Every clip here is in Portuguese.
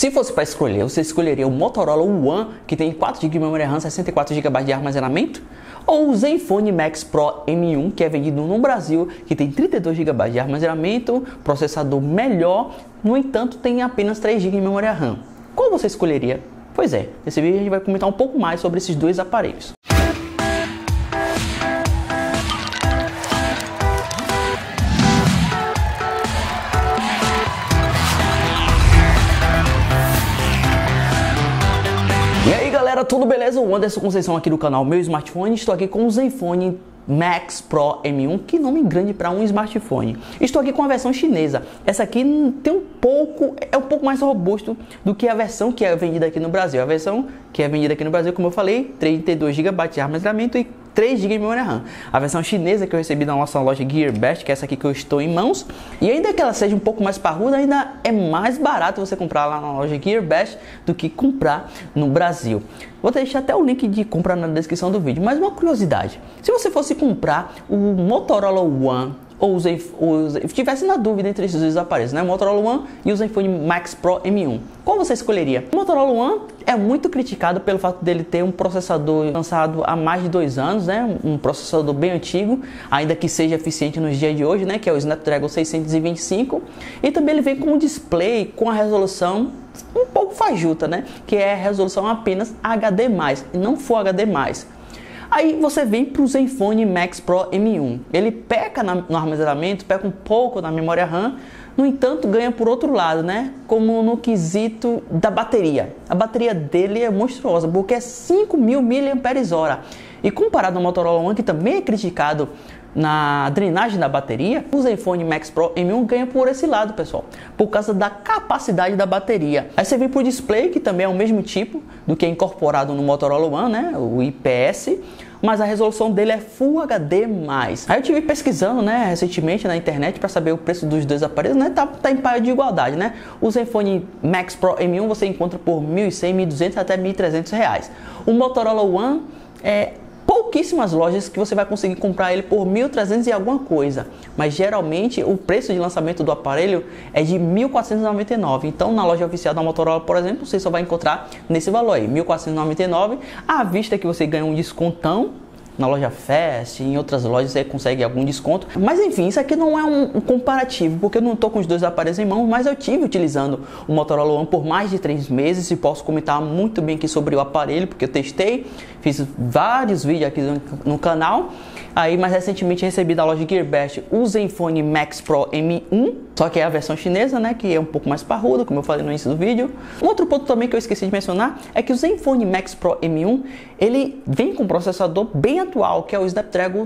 Se fosse para escolher, você escolheria o Motorola One, que tem 4 GB de memória RAM, 64 GB de armazenamento? Ou o Zenfone Max Pro M1, que é vendido no Brasil, que tem 32 GB de armazenamento, processador melhor, no entanto tem apenas 3 GB de memória RAM. Qual você escolheria? Pois é, nesse vídeo a gente vai comentar um pouco mais sobre esses dois aparelhos. E aí galera, tudo beleza? O Anderson Conceição aqui do canal Meu Smartphone. Estou aqui com o Zenfone Max Pro M1, que nome grande para um smartphone. Estou aqui com a versão chinesa. Essa aqui tem um pouco mais robusto do que a versão que é vendida aqui no Brasil. A versão que é vendida aqui no Brasil, como eu falei, 32 GB de armazenamento e 3 GB de memória RAM. A versão chinesa que eu recebi da nossa loja Gearbest, que é essa aqui que eu estou em mãos, e ainda que ela seja um pouco mais parruda, ainda é mais barato você comprar lá na loja Gearbest do que comprar no Brasil. Vou deixar até o link de compra na descrição do vídeo. Mas uma curiosidade, se você fosse comprar o Motorola One ou tivesse na dúvida entre esses dois aparelhos, né? O Motorola One e o Zenfone Max Pro M1, qual você escolheria? O Motorola One é muito criticado pelo fato dele ter um processador lançado há mais de 2 anos, né? Um processador bem antigo, ainda que seja eficiente nos dias de hoje, né? Que é o Snapdragon 625, e também ele vem com um display com a resolução um pouco fajuta, né? Que é a resolução apenas HD+, e não Full HD+. Aí você vem para o Zenfone Max Pro M1. Ele peca no armazenamento, peca um pouco na memória RAM, no entanto ganha por outro lado, né? Como no quesito da bateria. A bateria dele é monstruosa, porque é 5.000 mAh. E comparado ao Motorola One, que também é criticado na drenagem da bateria, o Zenfone Max Pro M1 ganha por esse lado, pessoal, por causa da capacidade da bateria. Aí você vem para o display, que também é o mesmo tipo do que é incorporado no Motorola One, né, o IPS, mas a resolução dele é Full HD+. Aí eu tive pesquisando, né, recentemente na internet para saber o preço dos dois aparelhos, né, tá em par de igualdade, né. O Zenfone Max Pro M1 você encontra por R$1.100, R$1.200 até R$1.300. O Motorola One pouquíssimas lojas que você vai conseguir comprar ele por 1.300 e alguma coisa, mas geralmente o preço de lançamento do aparelho é de 1.499. Então na loja oficial da Motorola, por exemplo, você só vai encontrar nesse valor aí, 1.499, à vista que você ganha um descontão. Na loja Fast, em outras lojas você consegue algum desconto. Mas enfim, isso aqui não é um comparativo, porque eu não estou com os dois aparelhos em mãos, mas eu tive utilizando o Motorola One por mais de 3 meses e posso comentar muito bem aqui sobre o aparelho, porque eu testei, fiz vários vídeos aqui no canal. Aí mais recentemente recebi da loja Gearbest o Zenfone Max Pro M1, só que é a versão chinesa, né, que é um pouco mais parruda, como eu falei no início do vídeo. Um outro ponto também que eu esqueci de mencionar é que o Zenfone Max Pro M1, ele vem com um processador bem atual, que é o Snapdragon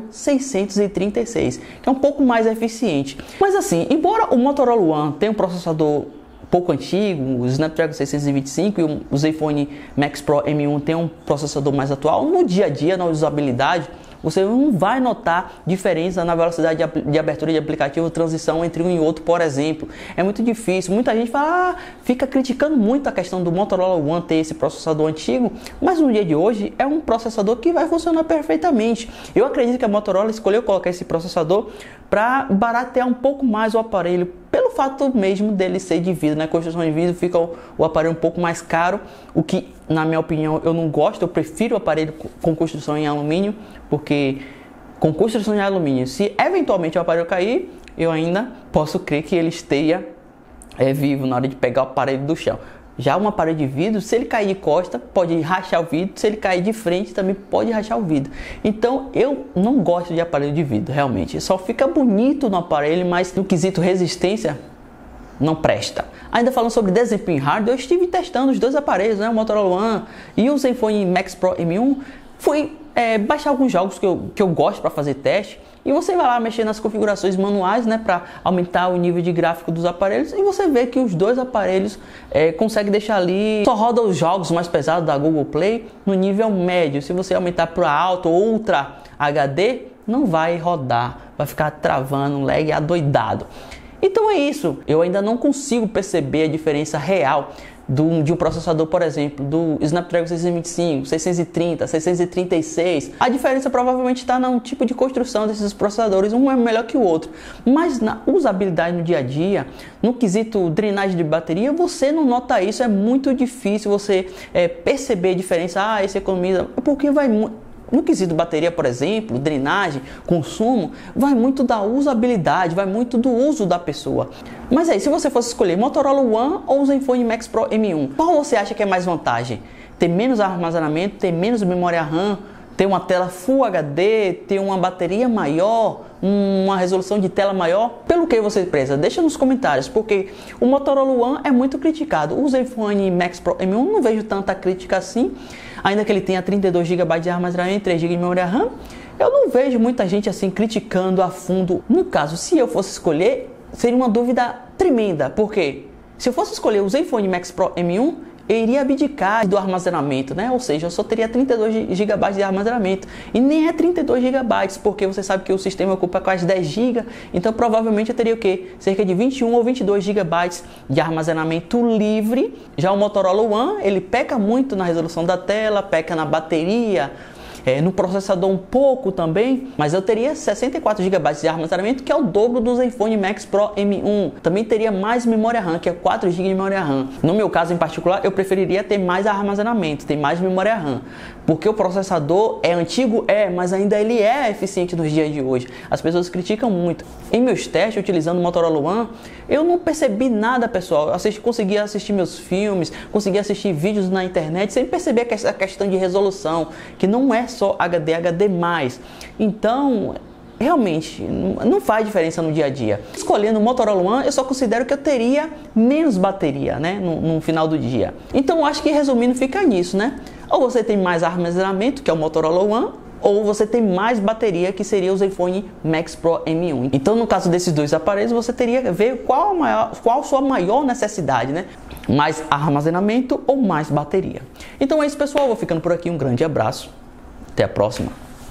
636, que é um pouco mais eficiente. Mas assim, embora o Motorola One tenha um processador pouco antigo, o Snapdragon 625 e o Zenfone Max Pro M1 tem um processador mais atual, no dia a dia, na usabilidade, você não vai notar diferença na velocidade de abertura de aplicativo, transição entre um e outro, por exemplo. É muito difícil. Muita gente fica criticando muito a questão do Motorola One ter esse processador antigo, mas no dia de hoje é um processador que vai funcionar perfeitamente. Eu acredito que a Motorola escolheu colocar esse processador para baratear um pouco mais o aparelho, pelo fato mesmo dele ser de vidro, né? Construção de vidro fica o aparelho um pouco mais caro, o que na minha opinião eu não gosto. Eu prefiro o aparelho com construção em alumínio, porque com construção em alumínio, se eventualmente o aparelho cair, eu ainda posso crer que ele esteja vivo na hora de pegar o aparelho do chão. Já um aparelho de vidro, se ele cair de costa, pode rachar o vidro. Se ele cair de frente, também pode rachar o vidro. Então, eu não gosto de aparelho de vidro, realmente. Só fica bonito no aparelho, mas no quesito resistência, não presta. Ainda falando sobre desempenho hardware, eu estive testando os dois aparelhos, né? O Motorola One e o Zenfone Max Pro M1. Fui baixar alguns jogos que eu gosto para fazer teste. E você vai lá mexer nas configurações manuais, né, para aumentar o nível de gráfico dos aparelhos, e você vê que os dois aparelhos conseguem deixar ali, só roda os jogos mais pesados da Google Play no nível médio. Se você aumentar para alto ou Ultra HD, não vai rodar, vai ficar travando, um lag adoidado. Então é isso, eu ainda não consigo perceber a diferença real de um processador, por exemplo, do Snapdragon 625, 630, 636. A diferença provavelmente está no tipo de construção desses processadores, um é melhor que o outro. Mas na usabilidade no dia a dia, no quesito drenagem de bateria, você não nota isso, é muito difícil você perceber a diferença. Esse economiza, porque vai muito. No quesito bateria, por exemplo, drenagem, consumo, vai muito da usabilidade, vai muito do uso da pessoa. Mas aí, se você fosse escolher Motorola One ou o Zenfone Max Pro M1, qual você acha que é mais vantagem? Ter menos armazenamento, ter menos memória RAM, ter uma tela Full HD, ter uma bateria maior, uma resolução de tela maior? Pelo que você preza? Deixa nos comentários, porque o Motorola One é muito criticado. O Zenfone Max Pro M1 não vejo tanta crítica assim, ainda que ele tenha 32 GB de armazenamento e 3 GB de memória RAM. Eu não vejo muita gente assim criticando a fundo. No caso, se eu fosse escolher, seria uma dúvida tremenda, porque se eu fosse escolher o Zenfone Max Pro M1, eu iria abdicar do armazenamento, né? Ou seja, eu só teria 32 GB de armazenamento. E nem é 32 GB, porque você sabe que o sistema ocupa quase 10 GB. Então, provavelmente eu teria o quê? Cerca de 21 ou 22 GB de armazenamento livre. Já o Motorola One, ele peca muito na resolução da tela, peca na bateria, no processador um pouco também, mas eu teria 64 GB de armazenamento, que é o dobro do Zenfone Max Pro M1. Também teria mais memória RAM, que é 4 GB de memória RAM. No meu caso em particular, eu preferiria ter mais armazenamento, ter mais memória RAM, porque o processador é antigo, mas ainda ele é eficiente nos dias de hoje. As pessoas criticam muito. Em meus testes, utilizando o Motorola One, eu não percebi nada, pessoal. Eu consegui assistir meus filmes, consegui assistir vídeos na internet, sem perceber essa questão de resolução, que não é só HD. Então, realmente, não faz diferença no dia a dia. Escolhendo o Motorola One, eu só considero que eu teria menos bateria, né, no final do dia. Então, eu acho que resumindo, fica nisso, né? Ou você tem mais armazenamento, que é o Motorola One, ou você tem mais bateria, que seria o Zenfone Max Pro M1. Então, no caso desses dois aparelhos, você teria que ver qual a sua maior necessidade, né? Mais armazenamento ou mais bateria. Então é isso, pessoal. Eu vou ficando por aqui. Um grande abraço. Até a próxima.